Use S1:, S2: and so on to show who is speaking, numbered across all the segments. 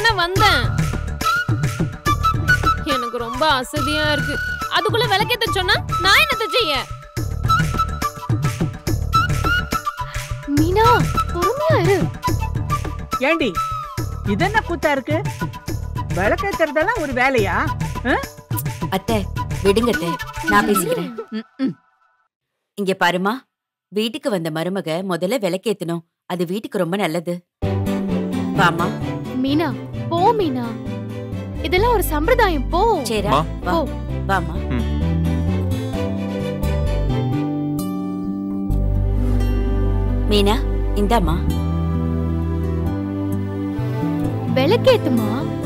S1: தானே வந்தேன். எனக்கு ரொம்ப அசதியா இருக்கு. அதுக்குள்ள விளக்கேத்த சொன்னா நான் என்னத்த செய்ய?
S2: மீனா பொறுமையா இரு.
S3: ஏண்டி இது என்ன கூத்தா இருக்கு? விளக்கேத்துறதெல்லாம் ஒரு வேலையா?
S4: அத்தை விடுங்க அத்தை, நான் பேசிக்கிறேன். இங்க பாருமா, வீட்டுக்கு வந்த மருமக முதல்ல விளக்கேத்தணும். அது வீட்டுக்கு ரொம்ப நல்லது. வாமா.
S2: மீனா போ மீனா, இதெல்லாம் ஒரு சம்பிரதாயம். போ.
S4: சரியா? வா வாமா. மீனா இந்தாமா.
S2: விளக்கேத்துமா.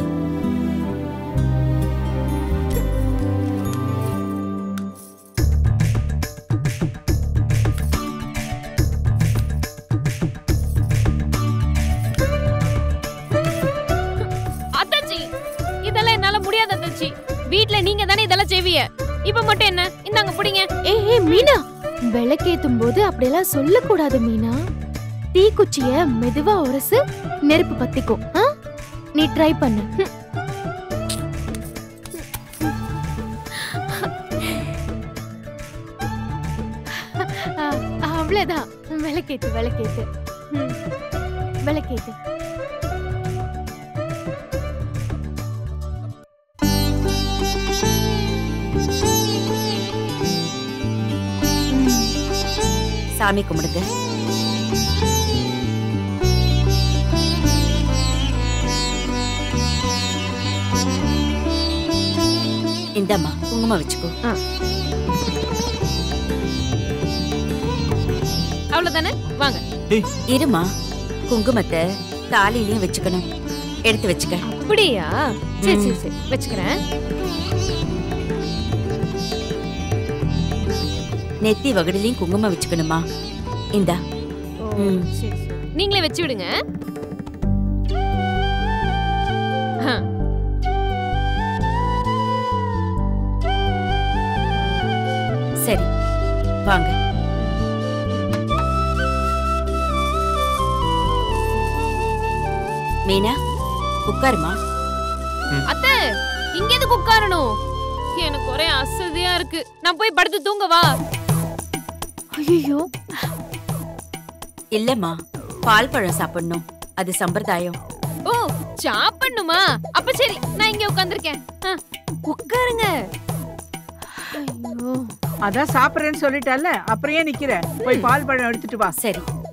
S1: வீட்ல நீங்க தானே இதெல்லாம் செய்வீங்க. இப்ப மட்டும் என்ன? இந்தாங்க புடிங்க.
S2: ஏய் மீனா, விளக்கேத்தும் போது அப்படியெல்லாம் சொல்ல கூடாது மீனா. தீக்குச்சிய மெதுவா உரசு, நெருப்பு பத்திக்கும். நீ ட்ரை பண்ணு. அவ்வளவுதான். விளக்கேத்து விளக்கேத்து விளக்கேத்து.
S4: சாமி கும்பிடுங்க. இந்தம்மா குங்குமம் வச்சுக்கோ.
S1: அவ்வளவுதானே? வாங்க.
S4: இருமா, குங்குமத்தை தாலிலையும் வச்சுக்கணும். எடுத்து வச்சுக்க.
S1: அப்படியா? சரி சரி சரி, வச்சுக்கிறேன்.
S4: நெத்தி வகடிலையும் குங்குமம் வச்சுக்கணுமா? இந்தா.
S1: நீங்களே வச்சு விடுங்க.
S4: சரி வாங்க. மீனா உட்காருமா.
S1: அத்தை இங்க எதுக்கு உட்காரணும்? எனக்கு ஒரே அசதியா இருக்கு. நான் போய் படுத்து தூங்கவா?
S2: ஐயோ
S4: இல்லம்மா, பால் பழம் சாப்பிடணும். அது சம்பிரதாயம்.
S1: ஓ சாப்பிடணுமா? அப்ப சரி, நான் இங்க உட்கார்ந்திருக்கேன். உட்காருங்க.
S3: ஐயோ, அதான் சாப்பிடுறேன்னு சொல்லிட்டல்ல, அப்புறம் ஏன் நிக்கிற? போய் பால் பழம் எடுத்துட்டு வா.
S4: சரி.